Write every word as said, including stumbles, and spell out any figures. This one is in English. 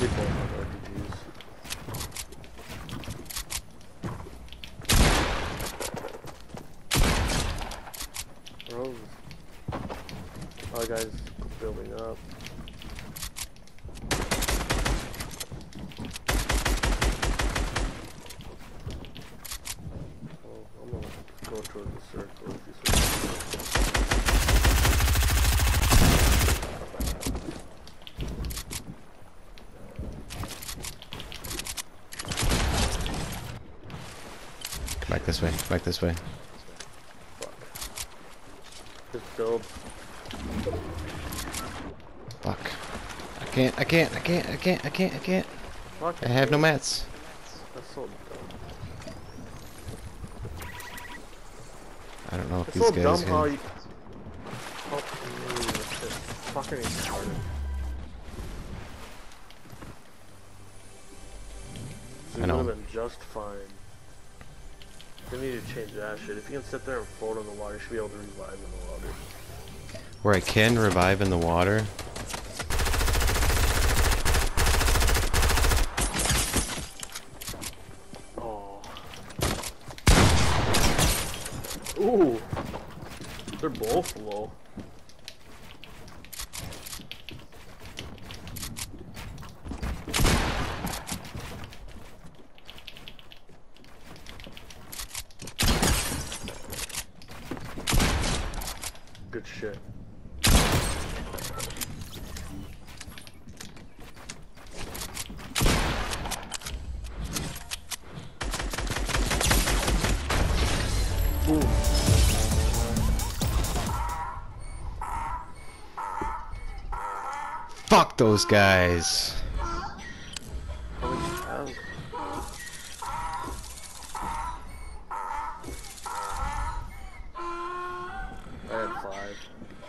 They both have R P Gs. Rose. Oh, guys, building up. Oh, I'm gonna go toward the circle if you switch. Back this way, back this way. Fuck. Just build. Fuck. I can't, I can't, I can't, I can't, I can't, I can't. Fuck. I have no mats. That's so dumb. I don't know if It's these so guys dumb can... how you... How mm, it's fucking retarded. So I you know. would have been just fine. They need to change that shit. If you can sit there and float in the water, you should be able to revive in the water. Where I can revive in the water? Oh. Ooh. They're both low. Good shit. Ooh. Fuck those guys! How many do you have? I had five.